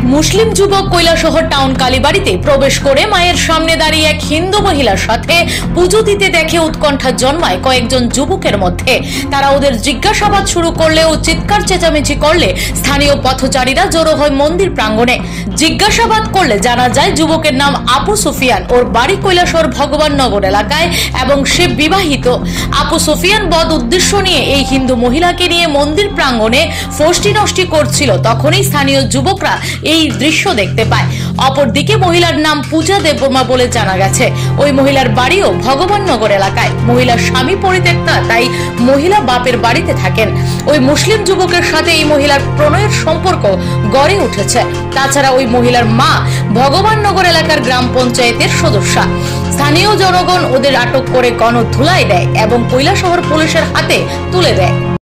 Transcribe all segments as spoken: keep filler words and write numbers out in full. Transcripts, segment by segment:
মুসলিম যুবক কৈলাসহর টাউন কালীবাড়িতে প্রবেশ করে মায়ের সামনে দাঁড়িয়ে এক হিন্দু মহিলার সাথে পুজো দিতে দেখে উৎকণ্ঠা জন্মায় কয়েকজন যুবকের মধ্যে। তারা ওদের জিজ্ঞাসাবাদ শুরু করলে ও চিৎকার চেঁচামেচি করলে স্থানীয় পথচারীরা জড়ো হয় মন্দির প্রাঙ্গণে। জিজ্ঞাসাবাদ করলে জানা যায় যুবকের নাম আপু সুফিয়ান, ওর বাড়ি কৈলাসহর ভগবাননগর এলাকায় এবং সে বিবাহিত। আপু সুফিয়ান বদ উদ্দেশ্য নিয়ে এই হিন্দু মহিলাকে নিয়ে মন্দির প্রাঙ্গণে ফষ্টি নষ্টি করছিল। তখনই স্থানীয় যুবকরা এই দৃশ্য দেখতে পায়। অপরদিকে মহিলার নাম পূজা দেববর্মা বলে জানা গেছে। ওই মহিলার বাড়িও ভগবাননগর এলাকায়। মহিলার স্বামী পরিত্যক্তা, তাই মহিলা বাপের বাড়িতে থাকেন। ওই মুসলিম যুবকের সাথে এই মহিলার প্রণয়ের সম্পর্ক গড়ে উঠেছে। তাছাড়া ওই মহিলার মা ভগবাননগর এলাকার গ্রাম পঞ্চায়েতের সদস্যা। স্থানীয় জনগণ ওদের আটক করে গণধুলাই দেয় এবং কৈলাসহর পুলিশের হাতে তুলে দেয়।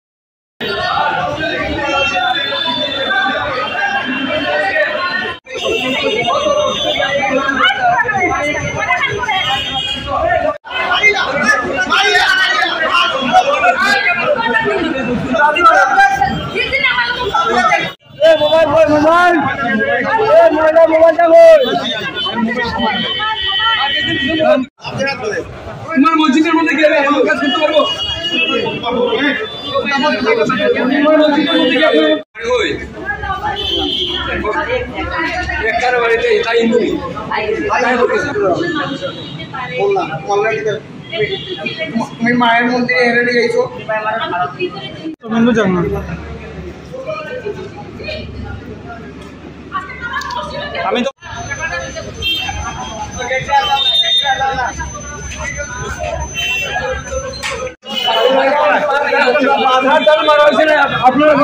তোমার মসজিদের মধ্যে গেলে আমার কাজ করতে পারবো? তোমার মসজিদের মধ্যে গেলে ওই একটার বাড়িতে তাই হিন্দু বললাম তুমি মায়ের মন্দিরে এনে নিয়ে গেছো হিন্দু জানো আমি তো আপনারা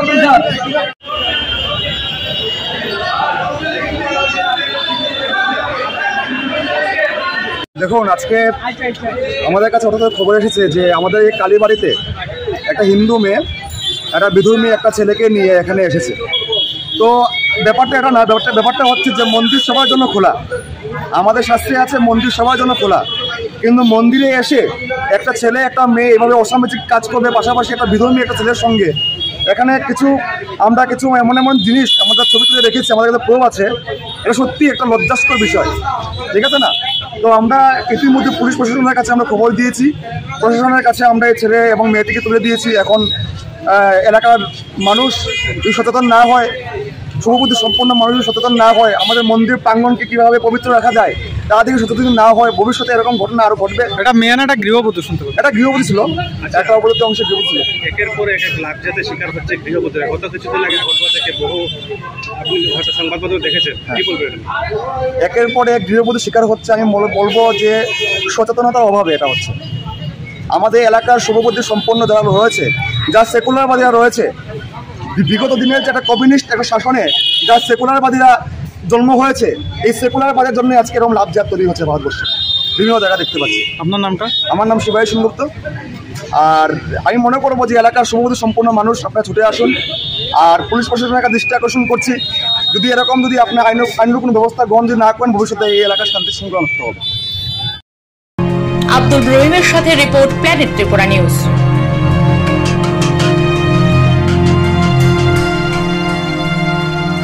দেখুন, আজকে আমাদের কাছে হঠাৎ খবর এসেছে যে আমাদের এই কালীবাড়িতে একটা হিন্দু মেয়ে একটা বিধর্মী একটা ছেলেকে নিয়ে এখানে এসেছে। তো ব্যাপারটা এটা না, ব্যাপারটা ব্যাপারটা হচ্ছে যে মন্দির সবার জন্য খোলা, আমাদের শাস্ত্রে আছে মন্দির সবার জন্য খোলা, কিন্তু মন্দিরে এসে একটা ছেলে একটা মেয়ে এভাবে অসামাজিক কাজ করবে, পাশাপাশি একটা বিধর্মী একটা ছেলের সঙ্গে এখানে কিছু আমরা কিছু এমন এমন জিনিস আমাদের ছবি তুলে রেখেছি, আমাদের কাছে প্রুফ আছে। এটা সত্যি একটা লজ্জাস্কর বিষয়, ঠিক আছে না? তো আমরা ইতিমধ্যে পুলিশ প্রশাসনের কাছে আমরা খবর দিয়েছি, প্রশাসনের কাছে আমরা এই ছেলে এবং মেয়েটিকে তুলে দিয়েছি। এখন এলাকার মানুষ যদি সচেতন না হয়, শুভবুদ্ধি সম্পন্ন মানুষ সচেতন না হয়, আমাদের মন্দির প্রাঙ্গণকে কীভাবে পবিত্র রাখা যায় তারা থেকে সচেতন না হয়, ভবিষ্যতে এরকম ঘটনা আরও ঘটবে। এটা মেয়ে না, একটা গৃহবধূ শুনতে পাবো। এটা গৃহবধূ ছিল, একটা অবরোধ অংশে গৃহবধূ ছিল। একের পর এক লাভ যাতে শিকার হচ্ছে গৃহবধূরা। গত কিছুদিন আগে আগরতলা থেকে বহু, আপনি হয়তো সংবাদপত্র দেখেছেন, কি বলবেন? একের পর এক গৃহবধূ শিকার হচ্ছে। আমি বলবো যে সচেতনতার অভাবে এটা হচ্ছে। আমাদের এলাকার শুভবুদ্ধি সম্পন্ন যারা রয়েছে, যা সেকুলারবাদীরা রয়েছে, বিগত দিনের যে একটা কমিউনিস্ট একটা শাসনে যা সেকুলারবাদীরা জন্ম হয়েছে, এই সেকুলারবাদের জন্য আজকে এরকম লাভজাত তৈরি হচ্ছে ভারতবর্ষে, বিভিন্ন জায়গা দেখতে পাচ্ছি। আপনার নামটা? আমার নাম শিবায়ী সেনগুপ্ত। আর আমি মনে করবো যে এলাকার শুভবুদ্ধি সম্পন্ন মানুষ আপনারা ছুটে আসুন। আর পুলিশ প্রশাসনের কাছে দৃষ্টি আকর্ষণ করছি, যদি এরকম যদি আপনার আইন আইনের কোনো ব্যবস্থা গ্রহণ যদি না করেন, ভবিষ্যতে এই এলাকার শান্তি শৃঙ্খলা নষ্ট হবে। আব্দুল রহিমের সাথে রিপোর্ট, প্ল্যানেট ত্রিপুরা নিউজ।